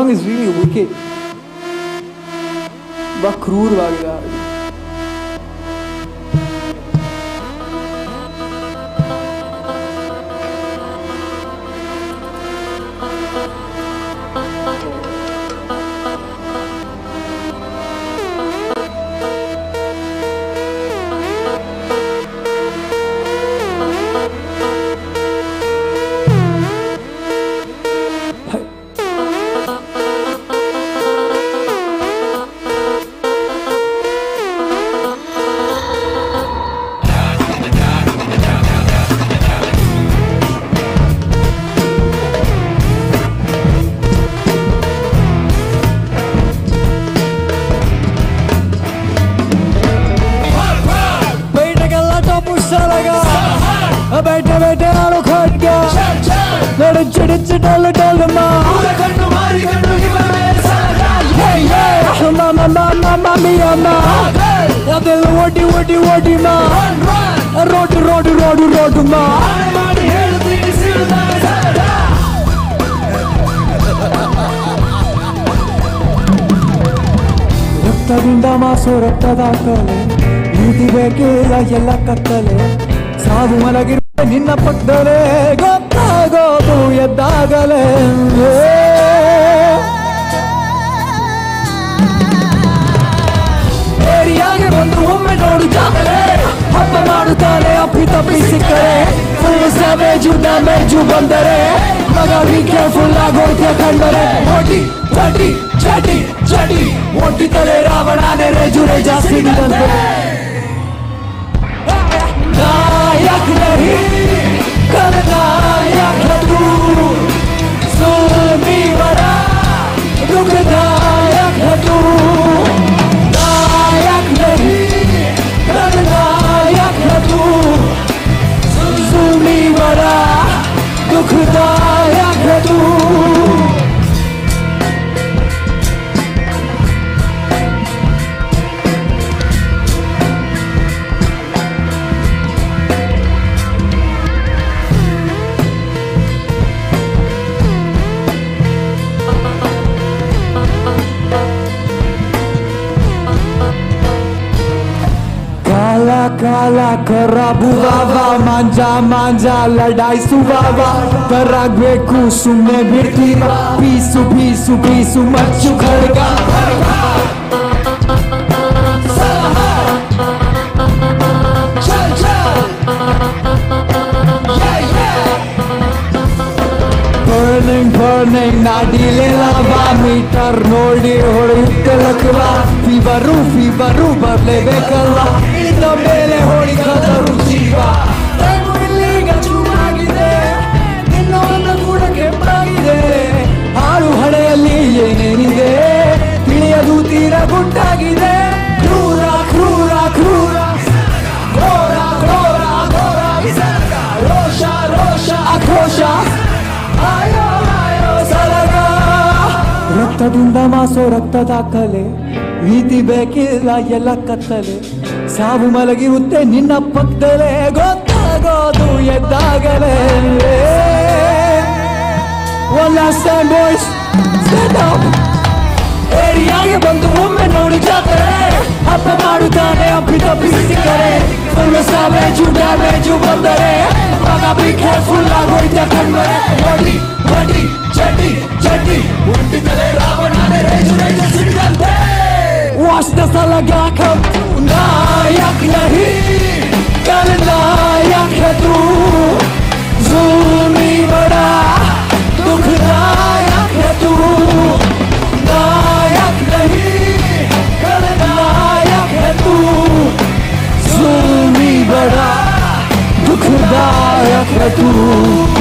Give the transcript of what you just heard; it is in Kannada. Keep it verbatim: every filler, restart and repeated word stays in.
song is really wicked. बहुत क्रूरवाಗಿದೆ बैठे बैठे आलो खट गया लड़ चिड़च डल डल माँ मामा मामा मामिया माँ या दिल वोटी वोटी वोटी माँ रोड रोड रोड रोड माँ ರಕ್ತದಿಂದ ಮಾಸೋ ರಕ್ತದಾಕಲೆ ನೀತಿ ಬೇಕಿಲ್ಲ ಎಲ್ಲ ಕತ್ತಲೆ ಸಾವು ಮಲಗಿರುವ ನಿನ್ನ ಪಕ್ಕದಲ್ಲೇ ಗೊತ್ತಾಗೋದು ಎದ್ದಾಗಲೇ ಏರಿಯಾಗೆ ಬಂದು ಒಮ್ಮೆ ನೋಡು ಜಾಗಲೇ ಹಬ್ಬ ಮಾಡುತ್ತಾನೆ ಅಪ್ಪಿ ತಪ್ಪಿ ಸಿಕ್ಕರೆ ಫುಲ್ ಸ್ಯಾವೇಜು ಡ್ಯಾಮೇಜು ಬಂದರೆ ಮಗ ಬಿ ಕೇರ್ಫುಲ್ ಆಗೋಯ್ತೆ ಕಂಡರೆ ಓಟಿ ಚಟಿ ಚಟಿ ಚಟಿ ಒಟ್ಟಿತಲೆ ರಾವಣನೇ ರೇಜು ರೇಜ ಸಿಡಿದಂತೆ नायक नहीं कल नायक है तू सुनी बड़ा दुखदायक है तू नायक नहीं कल नायक है तू सुनी बड़ा दुखदायक है तू काला काला खराबु वावा मांजा मांजा लड़ाई सुवावा करागಬೇಕು ಸುಮ್ಮನೆ ಬಿಡ್ತೀರಾ ಪೀಸು ಪೀಸು ಪೀಸು ಮಚ್ಚು ಖಡ್ಗ burning burning ನಾಡಿಲೆ ಲಾವಾ ಮೀಟರ್ ನೋಡಿ ಹೊಡೆಯುತ್ತೆ ಲಕ್ವಾ ಫೀವರು ಫೀವರು ಬರಲೇಬೇಕಲ್ಲ ಇಳಿದ ಮೇಲೆ ಹೊಡಿಕದರು ಜೀವ ಇಲ್ಲಿಗ ಚೂರಾಗಿದೆ ನಿನ್ನವನ್ನು ಕೂಡ ಕೆಂಪಾಗಿದೆ ಹಾಳು ಹಳೆಯಲ್ಲಿ ಏನೇನಿದೆ ತಿಳಿಯದು ತೀರ ಗುಟ್ಟಾಗಿದೆ ಕ್ರೂರ ಕ್ರೂರ ಕ್ರೂರ ಘೋರ ಘೋರ ಘೋರ ರೋಷ ರೋಷ ಆಕ್ರೋಶ ಆಯೋ ಆಯೋ ಸಲಗ ರಕ್ತದಿಂದ ಮಾಸೋ ರಕ್ತದಾಕಲೆ ನೀತಿ ಬೇಕಿಲ್ಲ ಎಲ್ಲ ಕತ್ತಲೆ ಸಾವು ಮಲಗಿರುತ್ತೆ ನಿನ್ನ ಪಕ್ಕದಲ್ಲೇ ಗೊತ್ತಾಗೋದು ಎದ್ದಾಗಲೇ One last time boys stand up ಏರಿಯಾಗೆ ಬಂದು ಒಮ್ಮೆ ನೋಡಿ ಜಾತ್ರೆ ಹಬ್ಬ ಮಾಡುತ್ತಾನೆ ಅಪ್ಪಿ ತಪ್ಪಿ ಸಿಕ್ಕರೆ ಫುಲ್ ಸ್ಯಾವೇಜು ಡ್ಯಾಮೇಜು ಬಂದರೆ ಮಗ ಬಿ ಕೇರ್ಫುಲ್ ಆಗೋಯ್ತೆ ಕಂಡರೆ ಓಡಿ ಓಡಿ ಚಟಿ ಚಟಿ ಹುಟ್ಟಿದರೆ ರಾವಣನೇ ರೇಜು ರೇಜು ಸಿಡಿದಂತೆ वास्ता सा लगा कब तू नायक नहीं कल नायक है तू जुल्मी बड़ा दुखदायक है तू नायक नहीं कल नायक है तू जुल्मी बड़ा दुखदायक है तू